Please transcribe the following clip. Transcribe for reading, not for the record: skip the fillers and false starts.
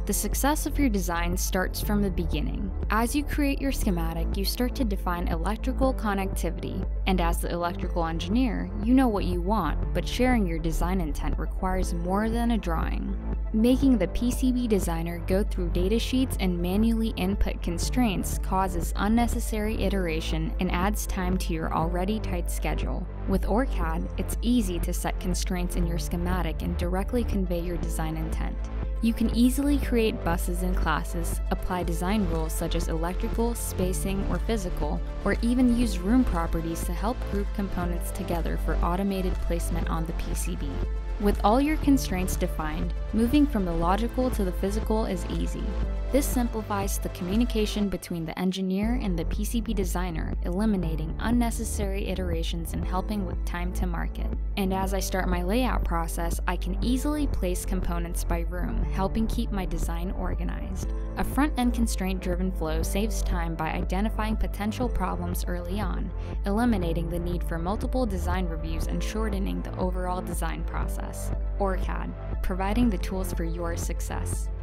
The success of your design starts from the beginning. As you create your schematic, you start to define electrical connectivity, and as the electrical engineer, you know what you want, but sharing your design intent requires more than a drawing. Making the PCB designer go through datasheets and manually input constraints causes unnecessary iteration and adds time to your already tight schedule. With Nordcad, it's easy to set constraints in your schematic and directly convey your design intent. You can easily create buses and classes, apply design rules such as electrical, spacing, or physical, or even use room properties to help group components together for automated placement on the PCB. With all your constraints defined, moving from the logical to the physical is easy. This simplifies the communication between the engineer and the PCB designer, eliminating unnecessary iterations and helping with time to market. And as I start my layout process, I can easily place components by room, helping keep my design organized. A front-end constraint-driven flow saves time by identifying potential problems early on, eliminating the need for multiple design reviews and shortening the overall design process. Nordcad, providing the tools for your success.